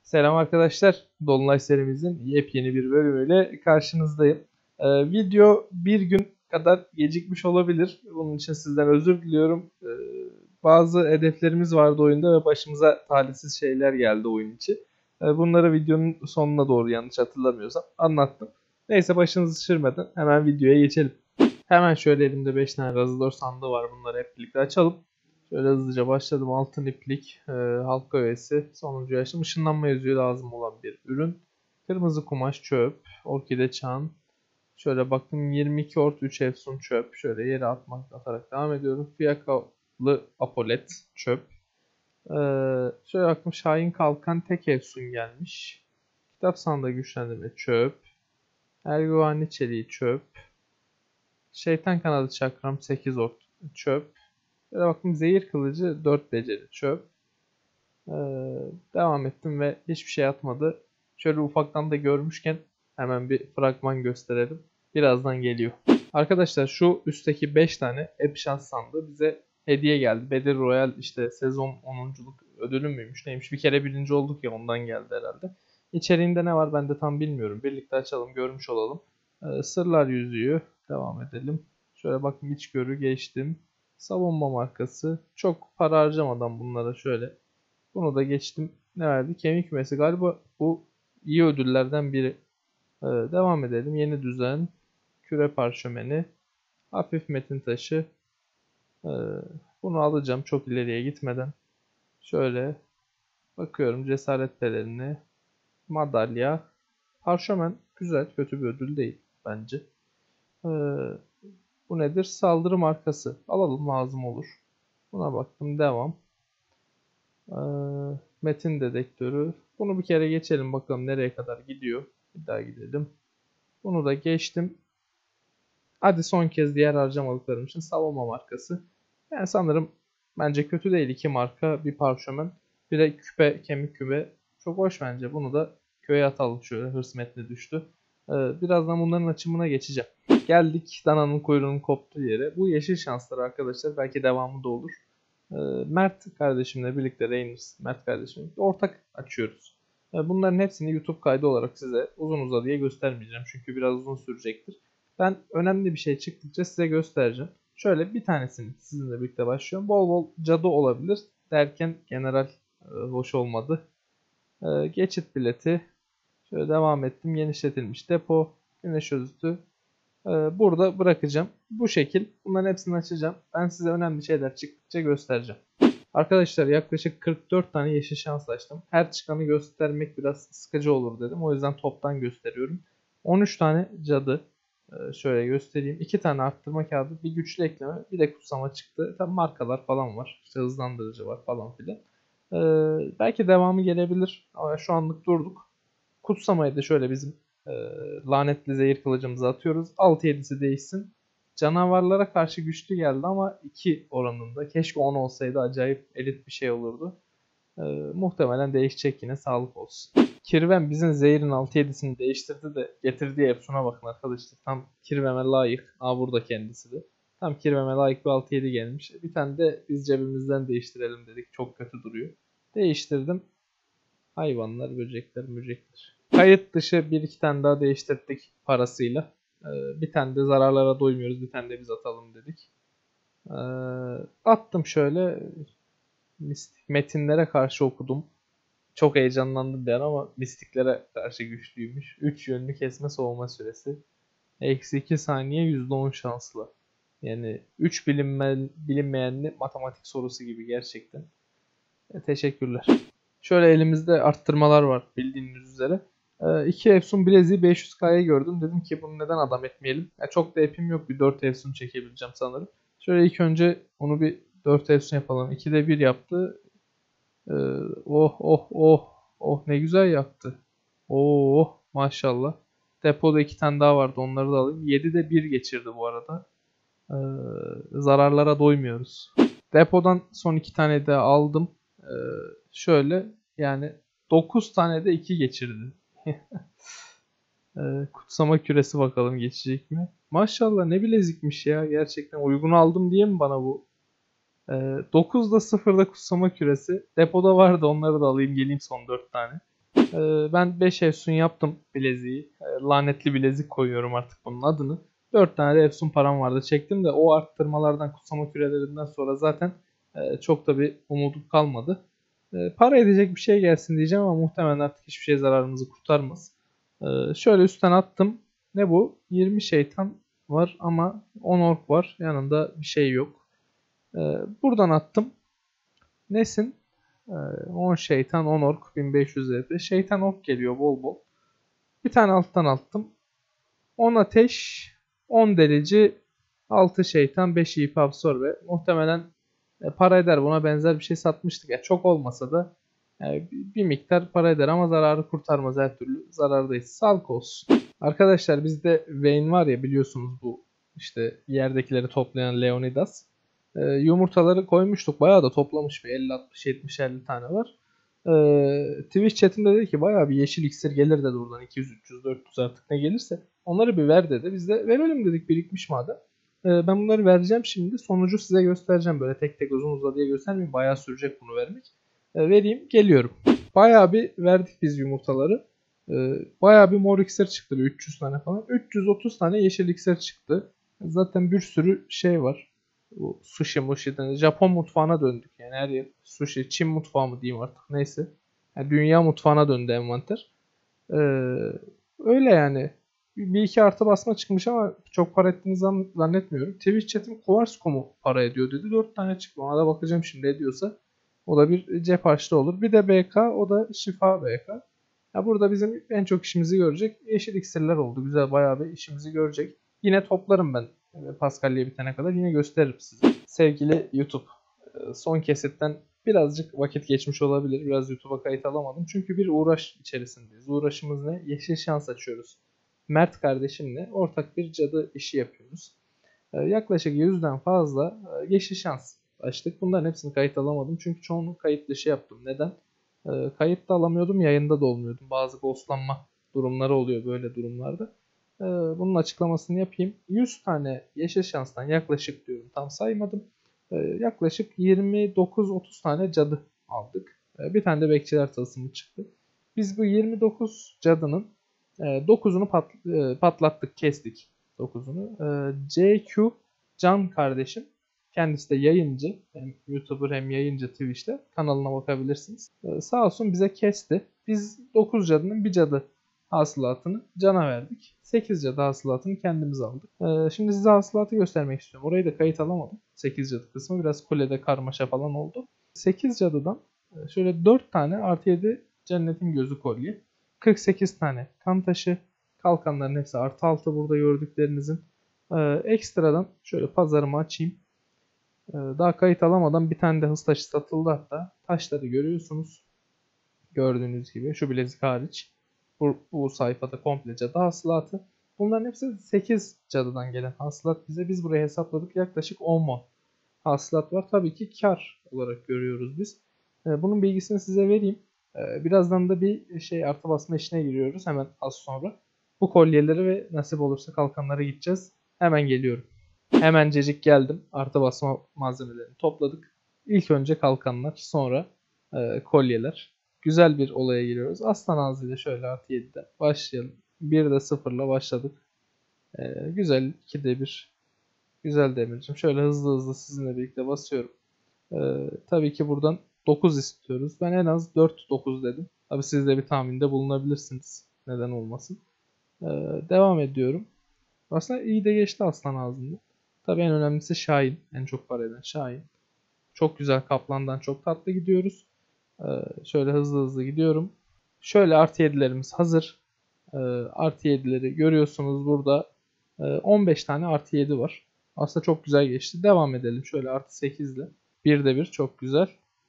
Selam arkadaşlar. Dolunay serimizin yepyeni bir bölümüyle karşınızdayım. Video bir gün kadar gecikmiş olabilir. Bunun için sizden özür diliyorum. Bazı hedeflerimiz vardı oyunda ve başımıza talihsiz şeyler geldi oyun içi. Bunları videonun sonuna doğru yanlış hatırlamıyorsam anlattım. Neyse başınızı şişirmeden hemen videoya geçelim. Hemen şöyle elimde 5 tane Razador sandığı var. Bunları hep birlikte açalım. Şöyle hızlıca başladım. Altın iplik, halka öğesi, sonuncu yaşım, ışınlanma yüzüğü lazım olan bir ürün. Kırmızı kumaş çöp, orkide çan. Şöyle baktım 22 ort 3 efsun çöp. Şöyle yere atarak devam ediyorum. Fiyakalı apolet çöp. Şöyle baktım Şahin kalkan tek efsun gelmiş. Kitap sandığı güçlendirme çöp. Erguvani çeliği çöp. Şeytan kanadı çakram 8 ort çöp. Böyle baktım zehir kılıcı 4 beceri çöp. Ee, Devam ettim ve hiçbir şey atmadı. Şöyle ufaktan da görmüşken hemen bir fragman gösterelim. Birazdan geliyor. Arkadaşlar şu üstteki 5 tane ep şans sandığı bize hediye geldi. Battle Royale işte sezon 10'unculuk ödülü müymüş neymiş. Bir kere birinci olduk ya ondan geldi herhalde. İçeriğinde ne var ben de tam bilmiyorum. Birlikte açalım görmüş olalım. Sırlar yüzüğü. Devam edelim. Şöyle bakın içgörü geçtim. Savunma markası. Çok para harcamadan bunlara şöyle. Bunu da geçtim. Ne verdi? Kemik kümesi. Galiba bu iyi ödüllerden biri. Devam edelim. Yeni düzen. Küre parşömeni. Hafif metin taşı. Ee, Bunu alacağım çok ileriye gitmeden. Şöyle bakıyorum. Cesaret pelerini. Madalya. Parşömen. Güzel. Kötü bir ödül değil bence. Ee, Bu nedir? Saldırı markası. Alalım lazım olur. Buna baktım. Devam. Metin dedektörü. Bunu bir kere geçelim bakalım nereye kadar gidiyor. Bir daha gidelim. Bunu da geçtim. Hadi son kez diğer harcamalıklarım için savunma markası. Yani sanırım bence kötü değil. İki marka bir parşömen. Bir de küpe kemik küpe. Çok hoş bence. Bunu da köye atalım şöyle. Hırs metni düştü. Birazdan bunların açımına geçeceğim. Geldik dananın kuyruğunun koptuğu yere. Bu yeşil şanslar arkadaşlar. Belki devamı da olur. Mert kardeşimle birlikte Reyners, Mert kardeşimle ortak açıyoruz. Bunların hepsini YouTube kaydı olarak size uzun uzadıya göstermeyeceğim. Çünkü biraz uzun sürecektir. Ben önemli bir şey çıktıkça size göstereceğim. Şöyle bir tanesini sizinle birlikte başlıyorum. Bol bol cadı olabilir derken general hoş olmadı. Geçit bileti. Şöyle devam ettim. Genişletilmiş depo. Güneş özütü. Burada bırakacağım. Bu şekil. Bunların hepsini açacağım. Ben size önemli şeyler çıktıkça göstereceğim. Arkadaşlar yaklaşık 44 tane yeşil şans açtım. Her çıkanı göstermek biraz sıkıcı olur dedim. O yüzden toptan gösteriyorum. 13 tane cadı. Şöyle göstereyim. 2 tane arttırma kağıdı, bir güçlü ekleme, bir de kutsama çıktı. Tabi markalar falan var. İşte hızlandırıcı var falan filan. Belki devamı gelebilir. Ama şu anlık durduk. Kutsamayı da şöyle bizim e, lanetli zehir kılıcımızı atıyoruz. 6-7'si değişsin. Canavarlara karşı güçlü geldi ama 2 oranında. Keşke 10 olsaydı acayip elit bir şey olurdu. Muhtemelen değişecek yine sağlık olsun. Kirven bizim zehirin 6-7'sini değiştirdi de getirdiği Epson'a bakın arkadaşlar. Tam Kirven'e layık. Aa burada kendisi de. Tam Kirven'e layık bir 6-7 gelmiş. Bir tane de biz cebimizden değiştirelim dedik. Çok kötü duruyor. Değiştirdim. Hayvanlar, böcekler, mücekler. Kayıt dışı bir iki tane daha değiştirdik parasıyla. Bir tane de zararlara doymuyoruz. Bir tane de biz atalım dedik. Attım şöyle. Mistik metinlere karşı okudum. Çok heyecanlandım bir an ama mistiklere karşı güçlüymüş. 3 yönlü kesme soğuma süresi. -2 saniye %10 şanslı. Yani 3 bilinmeyenli matematik sorusu gibi gerçekten. Teşekkürler. Şöyle elimizde arttırmalar var bildiğiniz üzere. 2 Efsun bileziği 500K'ya gördüm. Dedim ki bunu neden adam etmeyelim. Çok da epim yok. Bir 4 Efsun çekebileceğim sanırım. Şöyle ilk önce onu bir 4 Efsun yapalım. 2'de 1 yaptı. Ee, Oh oh oh. Oh ne güzel yaktı. Oh maşallah. Depoda 2 tane daha vardı. Onları da alayım. 7'de 1 geçirdi bu arada. Ee, Zararlara doymuyoruz. Depodan son 2 tane de aldım. Şöyle yani 9 tane de 2 geçirdi. Kutsama küresi bakalım geçecek mi? Maşallah ne bilezikmiş ya. Gerçekten uygun aldım diye mi bana bu? 9'da 0'da kutsama küresi. Depoda vardı onları da alayım geleyim son 4 tane. Ben 5 Efsun yaptım bileziği. Lanetli bilezik koyuyorum artık bunun adını. 4 tane de Efsun param vardı. Çektim de o arttırmalardan, kutsama kürelerinden sonra zaten çok da bir umudum kalmadı. Para edecek bir şey gelsin diyeceğim ama muhtemelen artık hiçbir şey zararımızı kurtarmaz. Şöyle üstten attım. Ne bu? 20 şeytan var ama 10 ork var. Yanında bir şey yok. Buradan attım. Nesin? 10 şeytan, 10 ork, 1500 EP. Şeytan ork geliyor bol bol. Bir tane alttan attım. 10 ateş, 10 delici, 6 şeytan, 5 ip absorbe. Muhtemelen para eder, buna benzer bir şey satmıştık. Ya çok olmasa da bir miktar para eder ama zararı kurtarmaz, her türlü zarardayız. Sağlık olsun. Arkadaşlar bizde Vayne var ya, biliyorsunuz, bu işte yerdekileri toplayan Leonidas. Yumurtaları koymuştuk. Bayağı da toplamış, bir 50 60 70 50 tane var. Twitch chatinde dedi ki bayağı bir yeşil iksir gelir dedi buradan, 200 300 400 artık ne gelirse. Onları bir ver dedi. Biz de verelim dedik, birikmiş madem. Ben bunları vereceğim şimdi. Sonucu size göstereceğim. Böyle tek tek uzun uzadıya göstermeyeyim. Bayağı sürecek bunu vermek. Vereyim, geliyorum. Bayağı bir verdik biz yumurtaları. Bayağı bir mor iksir çıktı. Bir 300 tane falan. 330 tane yeşil iksir çıktı. Zaten bir sürü şey var. Bu sushi mushi'den Japon mutfağına döndük. Yani her yer sushi, Çin mutfağı mı diyeyim artık, neyse. Yani dünya mutfağına döndü envanter. Ee, Öyle yani. Bir iki artı basma çıkmış ama çok para ettiğini zannetmiyorum. Twitch chat'im Kovarsko mu para ediyor dedi. 4 tane çıktı. Ona da bakacağım şimdi, ediyorsa. O da bir cep harçlı olur. Bir de BK, o da şifa BK. Ya burada bizim en çok işimizi görecek yeşil iksirler oldu. Güzel, bayağı bir işimizi görecek. Yine toplarım ben. Paskalya bitene kadar yine gösteririm size. Sevgili YouTube, son kesitten birazcık vakit geçmiş olabilir. Biraz YouTube'a kayıt alamadım. Çünkü bir uğraş içerisindeyiz. Uğraşımız ne? Yeşil şans açıyoruz. Mert kardeşimle ortak bir cadı işi yapıyoruz. Yaklaşık 100'den fazla yeşil şans açtık. Bunların hepsini kayıt alamadım. Çünkü çoğunu kayıt dışı yaptım. Neden? Kayıt da alamıyordum, yayında da olmuyordum. Bazı ghostlanma durumları oluyor böyle durumlarda. Bunun açıklamasını yapayım. 100 tane yeşil şanstan yaklaşık diyorum, tam saymadım. Yaklaşık 29-30 tane cadı aldık. Bir tane de bekçiler tılsımı çıktı. Biz bu 29 cadının 9'unu patlattık, kestik 9'unu. CQ Can kardeşim, kendisi de yayıncı. Hem YouTuber hem yayıncı Twitch'te. Kanalına bakabilirsiniz. Sağ olsun bize kesti. Biz 9 cadının bir cadı hasılatını Can'a verdik. 8 cadı hasılatını kendimiz aldık. Şimdi size hasılatı göstermek istiyorum. Orayı da kayıt alamadım. 8 cadı kısmı biraz kulede karmaşa falan oldu. 8 cadıdan şöyle 4 tane artı 7 cennetin gözü kolye. 48 tane kan taşı. Kalkanların hepsi artı 6 burada gördüklerinizin. Ekstradan şöyle pazarımı açayım. Daha kayıt alamadan bir tane de hız taşı satıldı hatta. Taşları görüyorsunuz. Gördüğünüz gibi şu bilezik hariç. Bu sayfada komple cadı hasılatı. Bunların hepsi 8 cadıdan gelen hasılat bize. Biz buraya hesapladık. Yaklaşık 10 mon hasılat var. Tabii ki kar olarak görüyoruz biz. Bunun bilgisini size vereyim. Birazdan da bir şey artı basma işine giriyoruz hemen az sonra. Bu kolyeleri ve nasip olursa kalkanlara gideceğiz. Hemen geliyorum. Hemencecik geldim. Artı basma malzemelerini topladık. İlk önce kalkanlar, sonra kolyeler. Güzel bir olaya giriyoruz. Aslan ağzıyla şöyle artı 7'den başlayalım. 1'de 0'la başladık. Güzel, 2'de 1. Güzel Demircim. Şöyle hızlı hızlı sizinle birlikte basıyorum. Tabii ki buradan 9 istiyoruz. Ben en az 4-9 dedim. Tabii siz de bir tahminde bulunabilirsiniz. Neden olmasın. Devam ediyorum. Aslında iyi de geçti aslan ağzında. Tabii en önemlisi Şahin. En çok para eden Şahin. Çok güzel, kaplandan çok tatlı gidiyoruz. Şöyle hızlı hızlı gidiyorum. Şöyle artı 7'lerimiz hazır. Artı 7'leri görüyorsunuz burada. 15 tane artı 7 var. Aslında çok güzel geçti. Devam edelim. Şöyle artı 8 ile. 1'de 1 çok güzel.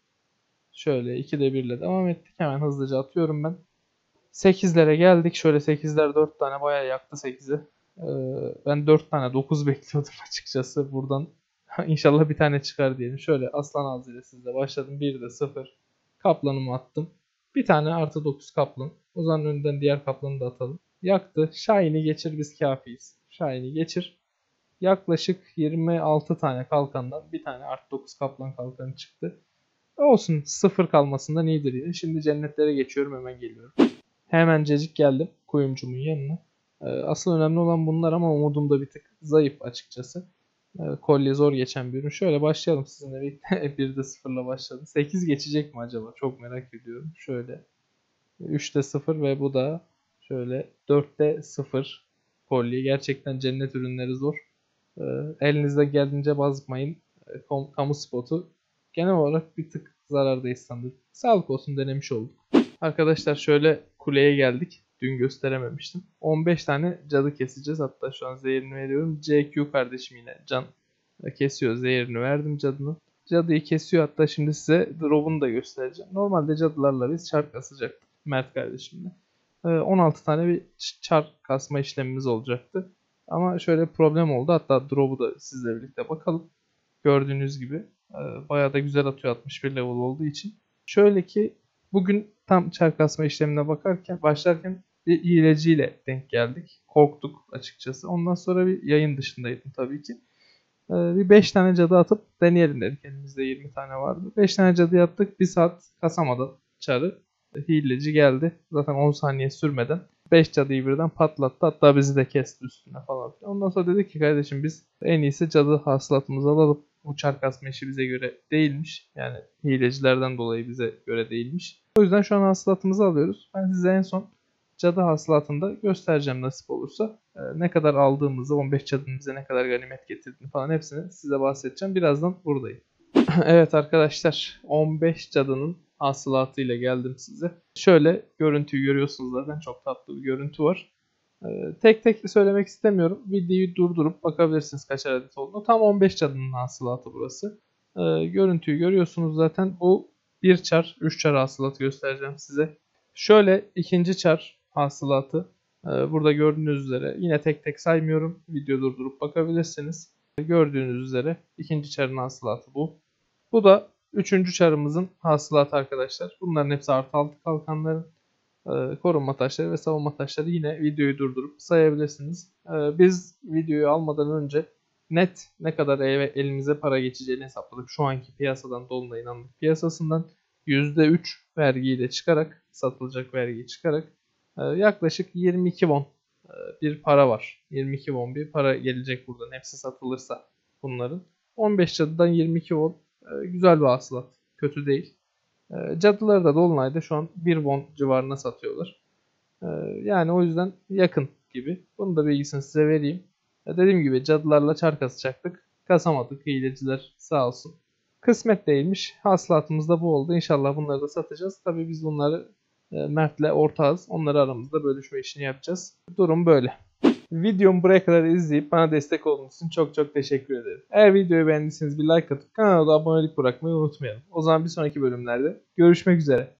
Şöyle 2'de 1 ile devam ettik. Hemen hızlıca atıyorum ben. 8'lere geldik. Şöyle 8'ler 4 tane bayağı yaktı 8'i. Ben 4 tane 9 bekliyordum açıkçası. Buradan inşallah bir tane çıkar diyelim. Şöyle aslan ağzıyla sizle başladım. 1'de 0. Kaplanımı attım. Bir tane artı 9 kaplan. O zaman önden diğer kaplanı da atalım. Yaktı. Shine'i geçir, biz kafiyiz. Shine'i geçir. Yaklaşık 26 tane kalkandan bir tane artı 9 kaplan kalkanı çıktı. Olsun, sıfır kalmasından iyidir yani. Şimdi cennetlere geçiyorum, hemen geliyorum. Hemencecik geldim kuyumcumun yanına. Asıl önemli olan bunlar ama umudum da bir tık zayıf açıkçası. Kolye zor geçen bir ürün. Şöyle başlayalım sizinle birlikte. Bir de sıfırla başladı. 8 geçecek mi acaba? Çok merak ediyorum. Şöyle 3'te 0 ve bu da şöyle 4'te 0 kolye. Gerçekten cennet ürünleri zor. Ee, Elinizde geldiğince bazmayın. Kamu spotu. Genel olarak bir tık zarardayız sanırım. Sağlık olsun, denemiş olduk. Arkadaşlar şöyle kuleye geldik. Dün gösterememiştim. 15 tane cadı keseceğiz. Hatta şu an zehirini veriyorum. CQ kardeşim yine can kesiyor. Zehirini verdim cadının. Cadıyı kesiyor. Hatta şimdi size drop'unu da göstereceğim. Normalde cadılarla biz çark kasacaktık Mert kardeşimle. 16 tane bir çark kasma işlemimiz olacaktı. Ama şöyle problem oldu. Hatta drop'u da sizle birlikte bakalım. Gördüğünüz gibi bayağı da güzel atıyor 61 level olduğu için. Şöyle ki bugün tam çark asma işlemine başlarken bir hileciyle denk geldik. Korktuk açıkçası. Ondan sonra bir yayın dışındaydım tabii ki. Bir 5 tane cadı atıp deneyelim dedik. Elimizde 20 tane vardı. 5 tane cadı attık. 1 saat kasamadan çarı. Hileci geldi. Zaten 10 saniye sürmeden 5 cadıyı birden patlattı. Hatta bizi de kesti üstüne falan. Ondan sonra dedik ki kardeşim biz en iyisi cadı hasılatımızı alalım. Bu çark asma işi bize göre değilmiş. Yani hilecilerden dolayı bize göre değilmiş. O yüzden şu an hasılatımızı alıyoruz. Ben size en son cadı hasılatında göstereceğim nasip olursa. Ne kadar aldığımızı, 15 cadının bize ne kadar ganimet getirdiğini falan hepsini size bahsedeceğim. Birazdan buradayım. Evet arkadaşlar, 15 cadının hasılatıyla geldim size. Şöyle görüntüyü görüyorsunuz zaten, çok tatlı bir görüntü var. Tek tek söylemek istemiyorum. Videoyu durdurup bakabilirsiniz kaç adet olduğunu. Tam 15 cadının hasılatı burası. Görüntüyü görüyorsunuz zaten. Bu 1 çar, 3 çar hasılatı göstereceğim size. Şöyle ikinci çar hasılatı. Burada gördüğünüz üzere yine tek tek saymıyorum. Video durdurup bakabilirsiniz. Gördüğünüz üzere ikinci çarın hasılatı bu. Bu da üçüncü çarımızın hasılatı arkadaşlar. Bunların hepsi artı 6 kalkanların korunma taşları ve savunma taşları. Yine videoyu durdurup sayabilirsiniz. Biz videoyu almadan önce net ne kadar elimize para geçeceğini hesapladık. Şu anki piyasadan, Dolunay'ın anlık piyasasından %3 vergiyle çıkarak, satılacak vergiyi çıkarak yaklaşık 22 won bir para var. 22 won bir para gelecek buradan. Hepsi satılırsa bunların. 15 cadıdan 22 won güzel bir hasılat. Kötü değil. Cadıları da Dolunay'da şu an 1 won civarına satıyorlar. Yani o yüzden yakın gibi. Bunu da bilgisini size vereyim. Dediğim gibi cadılarla çark kasacaktık. Kasamadık. Hileciler sağ olsun. Kısmet değilmiş. Hasılatımız da bu oldu. İnşallah bunları da satacağız. Tabii biz bunları Mert'le ortağız. Onları aramızda bölüşme işini yapacağız. Durum böyle. Videomu buraya kadar izleyip bana destek olduğunuz için çok çok teşekkür ederim. Eğer videoyu beğendiyseniz bir like atıp kanala da abonelik bırakmayı unutmayalım. O zaman bir sonraki bölümlerde görüşmek üzere.